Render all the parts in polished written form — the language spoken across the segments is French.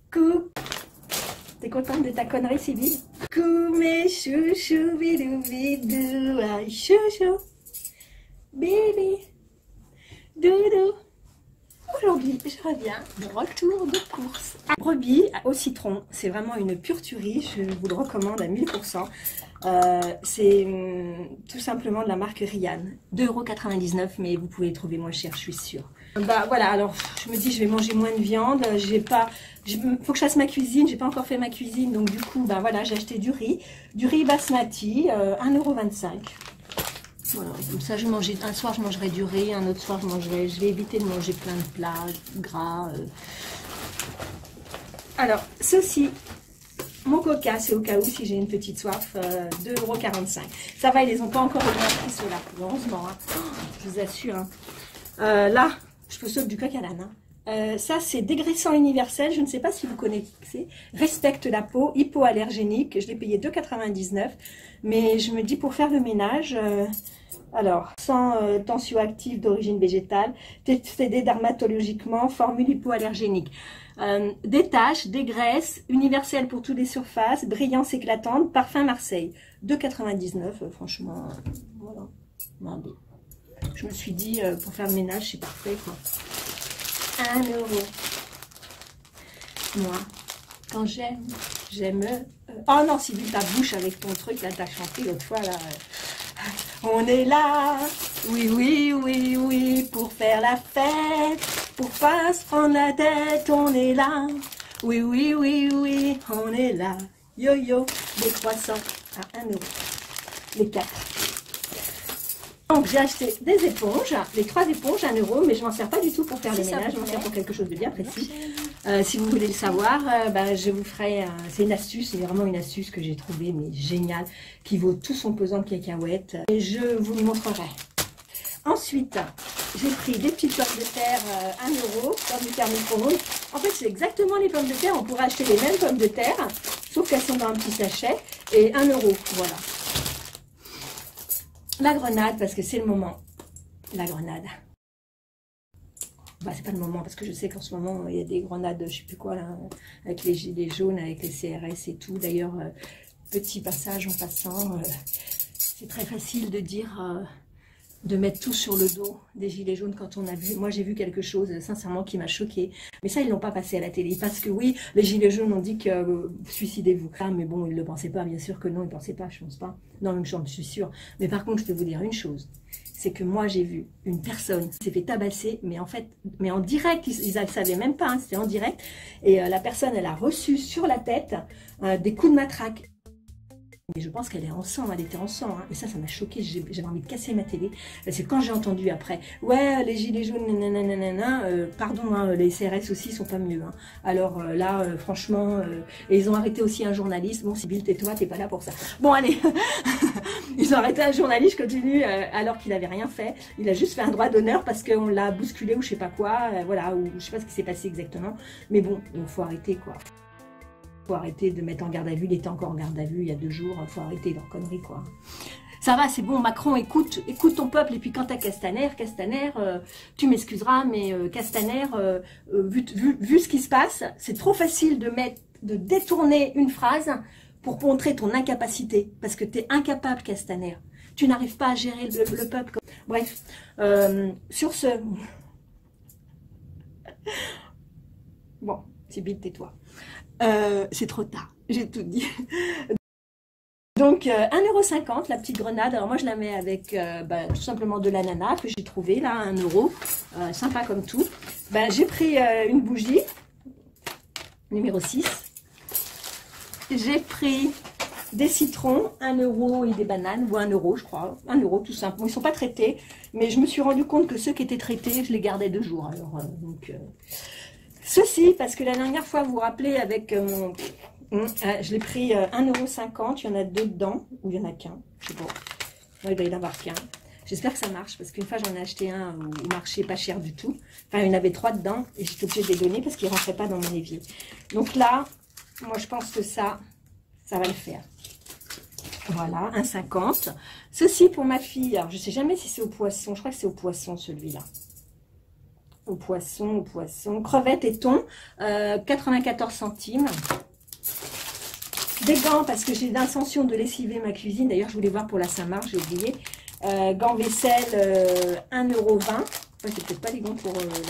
Coucou. T'es contente de ta connerie, Sybille? Coucou mes chouchous, bidou bidou, ah chouchou, bébé, doudou. Aujourd'hui, je reviens de retour de course. Brebis au citron, c'est vraiment une pure tuerie, je vous le recommande à 1000%. C'est tout simplement de la marque Rian, 2,99 €, mais vous pouvez les trouver moins cher, je suis sûre. Bah voilà, alors je me dis je vais manger moins de viande, faut que je fasse ma cuisine, j'ai pas encore fait ma cuisine, donc du coup, bah voilà, j'ai acheté du riz basmati, 1,25 €. Voilà, comme ça, un soir je mangerai du riz, un autre soir je vais éviter de manger plein de plats gras. Alors, ceci, mon coca, c'est au cas où si j'ai une petite soif, 2,45 €. Ça va, ils les ont pas encore augmentés ceux-là, heureusement, hein. Je vous assure. Hein. Là, je peux sauter du coq à l'âne. Hein. Ça, c'est dégraissant universel. Je ne sais pas si vous connaissez. Respecte la peau, hypoallergénique. Je l'ai payé 2,99 €. Mais je me dis pour faire le ménage, alors, sans tensioactif d'origine végétale, testé dermatologiquement, formule hypoallergénique. Des taches, des graisses, universel pour toutes les surfaces, brillance éclatante, parfum Marseille. 2,99 €, franchement, voilà. Regardez. Je me suis dit, pour faire le ménage, c'est parfait, quoi. 1 €. Moi, quand j'aime... Oh non, Sybille, ta bouche avec ton truc, là, t'as chanté l'autre fois, là. On est là, oui, oui, oui, oui, pour faire la fête, pour pas se prendre la tête, on est là. Oui, oui, oui, oui, on est là. Yo, yo, des croissants à 1 €. Les 4. Donc j'ai acheté des éponges, les 3 éponges, 1 €, mais je m'en sers pas du tout pour faire les ménages, je m'en sers pour quelque chose de bien précis. Si vous voulez le savoir, je vous ferai, c'est une astuce, c'est vraiment une astuce que j'ai trouvée, mais géniale, qui vaut tout son pesant de cacahuètes, et je vous les montrerai. Ensuite, j'ai pris des petites pommes de terre, 1 € dans du thermicombre. En fait, c'est exactement les pommes de terre, on pourrait acheter les mêmes pommes de terre, sauf qu'elles sont dans un petit sachet, et 1 €, voilà. La grenade, parce que c'est le moment. La grenade. Bah, c'est pas le moment, parce que je sais qu'en ce moment, il y a des grenades, je sais plus quoi, là, avec les gilets jaunes, avec les CRS et tout. D'ailleurs, petit passage en passant, c'est très facile de dire, de mettre tout sur le dos des gilets jaunes quand on a vu. Moi, j'ai vu quelque chose, sincèrement, qui m'a choquée. Mais ça, ils l'ont pas passé à la télé. Parce que oui, les gilets jaunes ont dit que suicidez-vous. Ah, mais bon, ils ne le pensaient pas, bien sûr que non, ils ne pensaient pas, je pense pas. Non, même je suis sûre. Mais par contre, je peux vous dire une chose. C'est que moi, j'ai vu une personne qui s'est fait tabasser, mais en fait, mais en direct, ils ne savaient même pas, hein, c'était en direct. Et la personne, elle a reçu sur la tête des coups de matraque. Mais je pense qu'elle est en sang, elle était en sang. Hein. Et ça m'a choquée, j'avais envie de casser ma télé. C'est quand j'ai entendu après, ouais, les gilets jaunes, nanana, pardon, hein, les CRS aussi sont pas mieux. Hein. Alors là, franchement, et ils ont arrêté aussi un journaliste. Bon, Sybille, tais-toi, t'es pas là pour ça. Bon, allez, ils ont arrêté un journaliste, je continue, alors qu'il n'avait rien fait. Il a juste fait un droit d'honneur parce qu'on l'a bousculé ou je sais pas quoi, voilà, ou je sais pas ce qui s'est passé exactement. Mais bon, il faut arrêter, quoi. Faut arrêter de mettre en garde à vue, il était encore en garde à vue il y a 2 jours, faut arrêter leur connerie, quoi. Ça va, c'est bon, Macron, écoute ton peuple, et puis quant à Castaner, tu m'excuseras, mais Castaner, vu ce qui se passe, c'est trop facile de détourner une phrase pour montrer ton incapacité, parce que tu es incapable, Castaner. Tu n'arrives pas à gérer le peuple. Bref, sur ce... Bon, Sybille, tais-toi. C'est trop tard, j'ai tout dit. Donc 1,50 € la petite grenade. Alors moi je la mets avec tout simplement de l'ananas que j'ai trouvé là, 1 €, sympa comme tout. J'ai pris une bougie numéro 6. J'ai pris des citrons, 1 € et des bananes, ou 1 € je crois, 1 € tout simple. Bon, ils sont pas traités, mais je me suis rendu compte que ceux qui étaient traités, je les gardais 2 jours. Alors ceci, parce que la dernière fois, vous vous rappelez, avec mon... je l'ai pris 1,50 €, il y en a 2 dedans, ou il y en a qu'un, je sais pas. Non, il doit y en avoir qu'un. J'espère que ça marche, parce qu'une fois, j'en ai acheté un au marché pas cher du tout. Enfin, il y en avait 3 dedans, et j'étais obligée de les donner parce qu'ils ne rentraient pas dans mon évier. Donc là, moi, je pense que ça va le faire. Voilà, 1,50 €. Ceci pour ma fille, alors je ne sais jamais si c'est au poisson, je crois que c'est au poisson celui-là. Au poisson, crevettes et thon, 94 centimes. Des gants, parce que j'ai l'intention de lessiver ma cuisine. D'ailleurs, je voulais voir pour la Saint-Marc, j'ai oublié. Gants vaisselle, 1,20 €. Enfin, c'est peut-être pas les gants pour la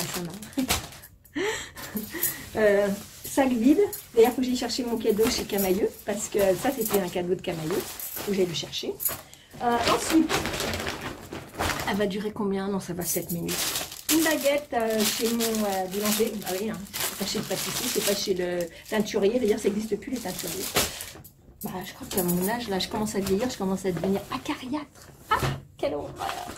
Saint-Marc. Sac vide. D'ailleurs, il faut que j'aille chercher mon cadeau chez Camailleux, parce que ça, c'était un cadeau de Camailleux. Il faut que j'aille le chercher. Ensuite, elle va durer combien? Non, ça va 7 minutes. Une baguette chez mon boulanger. Ah oui, hein, c'est pas chez le pâtissier, c'est pas chez le teinturier. D'ailleurs, ça n'existe plus les teinturiers. Bah, je crois qu'à mon âge, là, je commence à vieillir, je commence à devenir acariâtre. Ah, quelle horreur!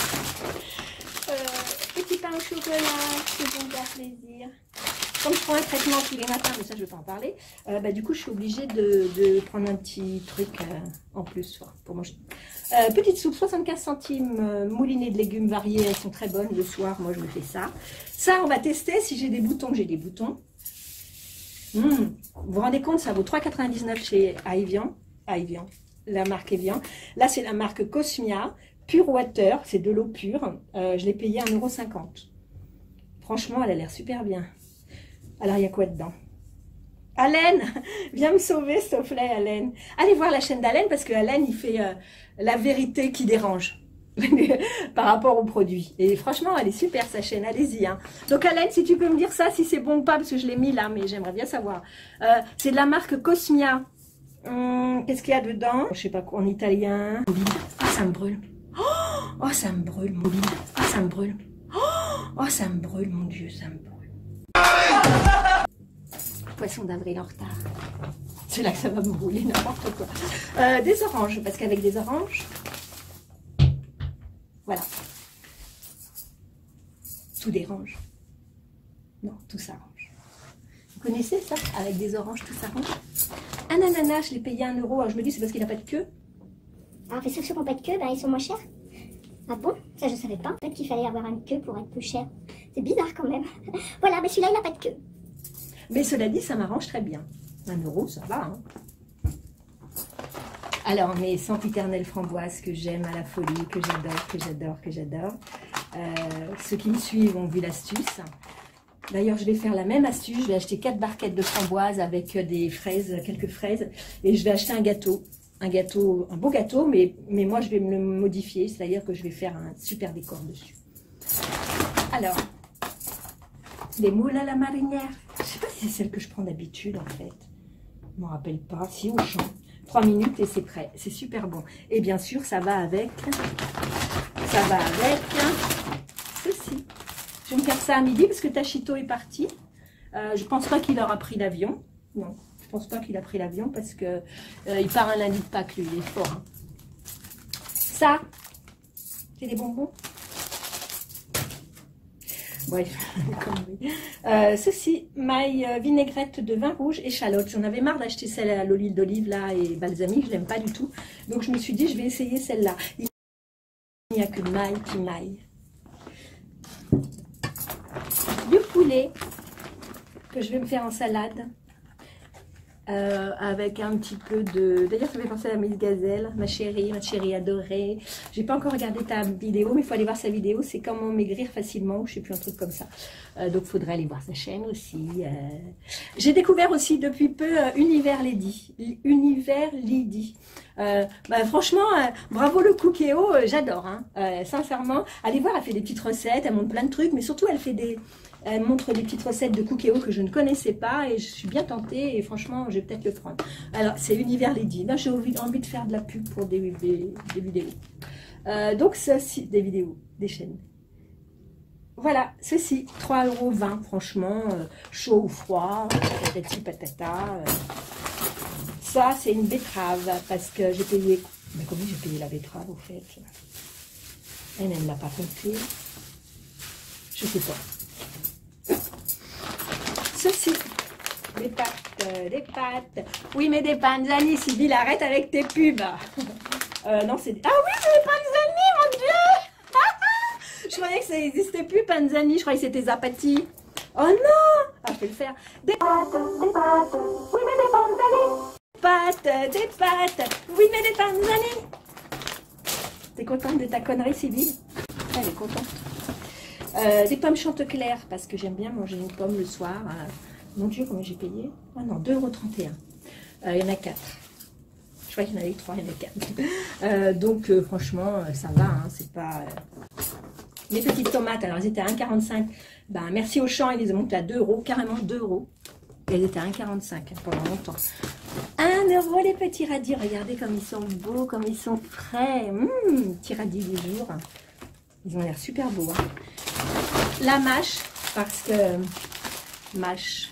Petit pain au chocolat, c'est bon, faire plaisir. Comme je prends un traitement tous les matins, mais ça, je ne vais pas en parler, bah, du coup, je suis obligée de prendre un petit truc en plus pour manger. Petite soupe, 75 centimes, moulinée de légumes variés, elles sont très bonnes le soir, moi je me fais ça. Ça, on va tester si j'ai des boutons, j'ai des boutons. Vous vous rendez compte, ça vaut 3,99 chez Evian, la marque Evian. Là, c'est la marque Cosmia, Pure Water, c'est de l'eau pure. Je l'ai payé 1,50 €. Franchement, elle a l'air super bien. Alors, il y a quoi dedans? Alain, viens me sauver, s'il te plaît, Alain. Allez voir la chaîne d'Alain, parce que Alain, il fait la vérité qui dérange par rapport aux produits. Et franchement, elle est super, sa chaîne, allez-y. Hein. Donc, Alain, si tu peux me dire ça, si c'est bon ou pas, parce que je l'ai mis là, mais j'aimerais bien savoir. C'est de la marque Cosmia. Qu'est-ce qu'il y a dedans? Je sais pas quoi, en italien. Ah, ça me brûle. Oh, ça me brûle, mon Dieu. Ah, ça me brûle. Oh, ça me brûle, mon Dieu, ça me brûle. Poisson d'avril en retard. C'est là que ça va me brûler, n'importe quoi. Des oranges, parce qu'avec des oranges, voilà. Tout dérange. Non, tout s'arrange. Vous connaissez ça? Avec des oranges, tout s'arrange. Un ananas, je l'ai payé 1 €. Alors je me dis, c'est parce qu'il n'a pas de queue. Alors, ceux qui n'ont pas de queue, ben, ils sont moins chers. Ah bon? Ça, je savais pas. Peut-être qu'il fallait avoir une queue pour être plus cher. C'est bizarre quand même. Voilà, mais celui-là, il n'a pas de queue. Mais cela dit, ça m'arrange très bien. 1 €, ça va. Hein. Alors, mes sempiternelles framboises que j'aime à la folie, que j'adore. Ceux qui me suivent ont vu l'astuce. D'ailleurs, je vais faire la même astuce. Je vais acheter 4 barquettes de framboises avec des fraises, quelques fraises. Et je vais acheter un gâteau. Un beau gâteau, mais moi, je vais me le modifier. C'est-à-dire que je vais faire un super décor dessus. Alors, des moules à la marinière. Je ne sais pas si c'est celle que je prends d'habitude, en fait. Je ne me rappelle pas. Si, au champ. 3 minutes et c'est prêt. C'est super bon. Et bien sûr, ça va avec ceci. Je vais me faire ça à midi parce que Tachito est parti. Je pense pas qu'il aura pris l'avion. Non, je pense pas qu'il a pris l'avion parce que il part un lundi de Pâques, lui. Il est fort. Hein. Ça, c'est des bonbons. Bref, ceci, maille vinaigrette de vin rouge, échalote. J'en avais marre d'acheter celle à l'huile d'olive là et balsamique, je l'aime pas du tout. Donc je me suis dit, je vais essayer celle-là. Il n'y a que maille qui maille. Du poulet que je vais me faire en salade. Avec un petit peu de... D'ailleurs, ça fait penser à Miss Gazelle, ma chérie adorée. J'ai pas encore regardé ta vidéo, mais il faut aller voir sa vidéo. C'est comment maigrir facilement, je sais plus, un truc comme ça. Donc, il faudrait aller voir sa chaîne aussi. J'ai découvert aussi depuis peu Univers Lady. Franchement, bravo le Cookéo, j'adore. Hein. Sincèrement, allez voir, elle fait des petites recettes, elle montre plein de trucs, mais surtout, elle montre des petites recettes de Cookéo que je ne connaissais pas et je suis bien tentée et franchement, je vais peut-être le prendre. Alors, c'est Univers Lady. Là, j'ai envie de faire de la pub pour des vidéos. Donc, ceci, des vidéos, des chaînes. Voilà, ceci, 3,20 €, franchement, chaud ou froid, patati patata. Ça, c'est une betterave parce que j'ai payé... Mais comment j'ai payé la betterave, au fait? Elle ne l'a pas compris. Je sais pas. Ceci, des pâtes. Oui, mais des panzani, Sybille, arrête avec tes pubs. Non, c'est... Ah oui, c'est des panzani, mon Dieu. Je croyais que ça n'existait plus, panzani. Je croyais que c'était zapati. Oh non. Ah, je vais le faire. Des pâtes. Oui, mais des panzani. Des pâtes. Oui, mais des panzani. T'es contente de ta connerie, Sybille? Elle est contente. Des pommes Chantecler, parce que j'aime bien manger une pomme le soir. Mon Dieu, combien j'ai payé? Ah non, 2,31 €. Il y en a 4. Je crois qu'il y en avait 3, il y en a 4. Donc franchement, ça va, hein, c'est pas... Les petites tomates, alors elles étaient à 1,45 €. Ben, merci Auchan, ils les ont montés à 2 €, carrément 2 €. Et elles étaient à 1,45 € pendant longtemps. 1 € les petits radis, regardez comme ils sont beaux, comme ils sont frais. Petits radis du jour. Ils ont l'air super beaux. Hein. La mâche, parce que... Mâche.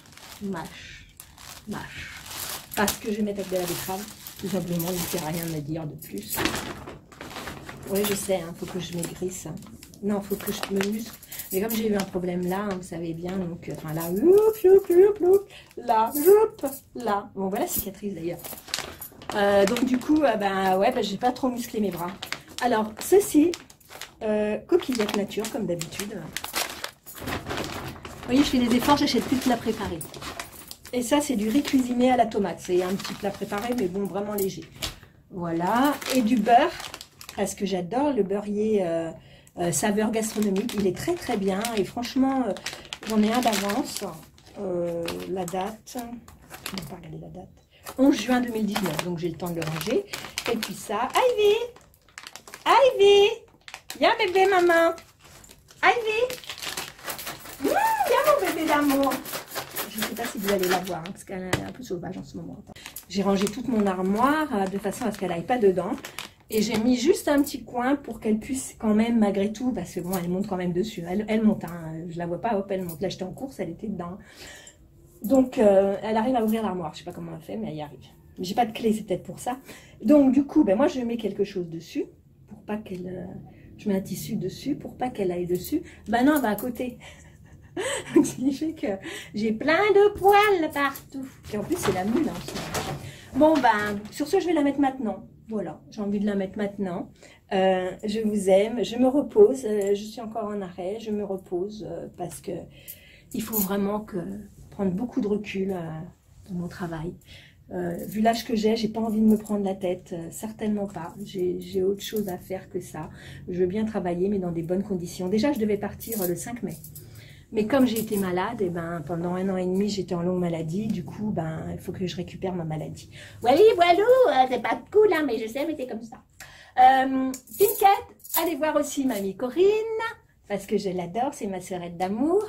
Parce que je vais mettre avec de la betterave. Tout simplement, il ne sert à rien de me dire de plus. Oui, je sais, il faut que je maigrisse. Non, il faut que je me muscle. Mais comme j'ai eu un problème là, hein, vous savez bien, donc, enfin là, là. Bon, voilà, cicatrice d'ailleurs. Donc du coup, j'ai pas trop musclé mes bras. Alors, ceci, coquillette nature, comme d'habitude. Vous voyez, je fais des efforts, j'achète plus de plat préparé. Et ça, c'est du riz cuisiné à la tomate. C'est un petit plat préparé, mais bon, vraiment léger. Voilà. Et du beurre, parce que j'adore le beurrier saveur gastronomique. Il est très, très bien. Et franchement, j'en ai un d'avance. La date, je ne vais pas regarder la date. 11 juin 2019. Donc, j'ai le temps de le ranger. Et puis ça, Ivy, viens bébé, maman. Ivy, viens mon bébé d'amour. Je ne sais pas si vous allez la voir, hein, parce qu'elle est un peu sauvage en ce moment. J'ai rangé toute mon armoire de façon à ce qu'elle n'aille pas dedans. Et j'ai mis juste un petit coin pour qu'elle puisse quand même, malgré tout, parce que bon, elle monte quand même dessus. Elle monte, hein, je la vois pas, hop, elle monte. Là, j'étais en course, elle était dedans. Donc, elle arrive à ouvrir l'armoire. Je ne sais pas comment elle fait, mais elle y arrive. J'ai pas de clé, c'est peut-être pour ça. Donc, du coup, moi, je mets quelque chose dessus, pour pas qu'elle... je mets un tissu dessus, pour pas qu'elle aille dessus. Non, elle va à côté. Ce qui fait que j'ai plein de poils partout. Et en plus, c'est la mule. Hein, bon, sur ce, je vais la mettre maintenant. Voilà, j'ai envie de la mettre maintenant. Je vous aime, je me repose. Je suis encore en arrêt, je me repose parce que il faut vraiment prendre beaucoup de recul dans mon travail. Vu l'âge que j'ai pas envie de me prendre la tête, certainement pas. J'ai autre chose à faire que ça. Je veux bien travailler, mais dans des bonnes conditions. Déjà, je devais partir le 5 mai. Mais comme j'ai été malade, pendant 1 an et demi, j'étais en longue maladie. Du coup, il faut que je récupère ma maladie. Oui, voilà, c'est pas cool, hein, mais je sais, mais c'est comme ça. Pinkette, allez voir aussi Mamie Corinne, parce que je l'adore, c'est ma sœurette d'amour.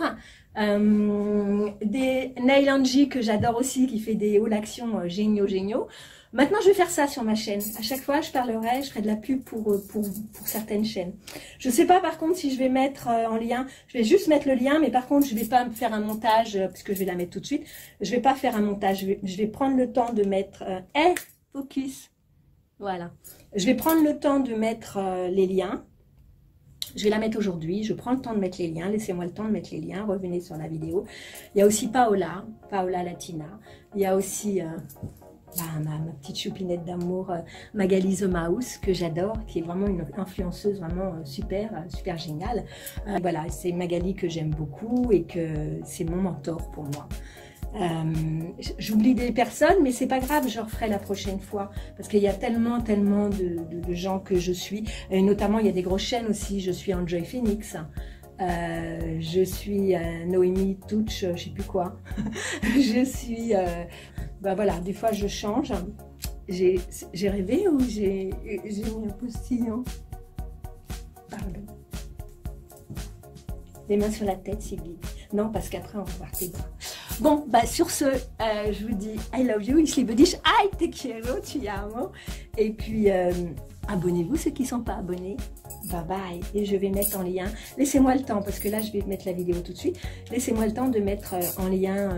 Des Nail Angie que j'adore aussi, qui fait des hauts d'actions géniaux. Maintenant, je vais faire ça sur ma chaîne. À chaque fois, je ferai de la pub pour certaines chaînes. Je ne sais pas, par contre, si je vais mettre en lien. Je vais juste mettre le lien, mais par contre, je ne vais pas me faire un montage, puisque je vais la mettre tout de suite. Je ne vais pas faire un montage. Je vais prendre le temps de mettre... focus. Voilà. Je vais prendre le temps de mettre les liens. Je vais la mettre aujourd'hui. Je prends le temps de mettre les liens. Laissez-moi le temps de mettre les liens. Revenez sur la vidéo. Il y a aussi Paola Latina. Il y a aussi... ma petite choupinette d'amour, Magali The Mouse, que j'adore, qui est vraiment une influenceuse vraiment super géniale. Voilà, c'est Magali que j'aime beaucoup et que c'est mon mentor pour moi. J'oublie des personnes, mais c'est pas grave, je referai la prochaine fois, parce qu'il y a tellement de gens que je suis, et notamment il y a des grosses chaînes aussi. Je suis Enjoy Phoenix. Je suis Noémie Touch, je sais plus quoi. Je suis... voilà, des fois je change. J'ai rêvé ou j'ai mis un postillon? Pardon. Les mains sur la tête, Sylvie. Non, parce qu'après on va voir tes bras. Bon, sur ce, je vous dis I love you, ich liebe dich, I te quiero, tu amo. Et puis, abonnez-vous ceux qui ne sont pas abonnés. Bye bye. Et je vais mettre en lien, laissez-moi le temps, parce que là je vais mettre la vidéo tout de suite. Laissez-moi le temps de mettre en lien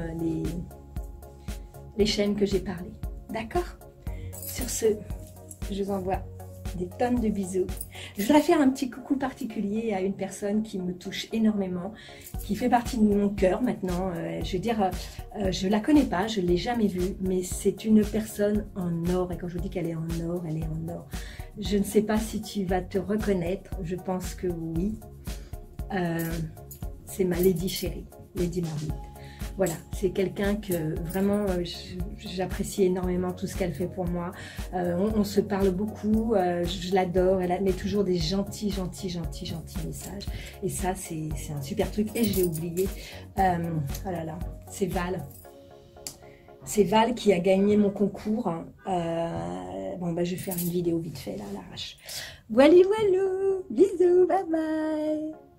les chaînes que j'ai parlé. D'accord? Sur ce, je vous envoie des tonnes de bisous. Je voudrais faire un petit coucou particulier à une personne qui me touche énormément, qui fait partie de mon cœur maintenant. Je veux dire, je la connais pas, je l'ai jamais vue, mais c'est une personne en or. Et quand je vous dis qu'elle est en or, elle est en or. Je ne sais pas si tu vas te reconnaître, je pense que oui. C'est ma Lady chérie, Lady Marmite. voilà, c'est quelqu'un que vraiment j'apprécie énormément tout ce qu'elle fait pour moi. On se parle beaucoup, je l'adore, elle met toujours des gentils messages. Et ça, c'est un super truc. Et je l'ai oublié. Oh là là, c'est Val. C'est Val qui a gagné mon concours. Bon, bah, je vais faire une vidéo vite fait là, à l'arrache. Voilà, bisous, bye bye.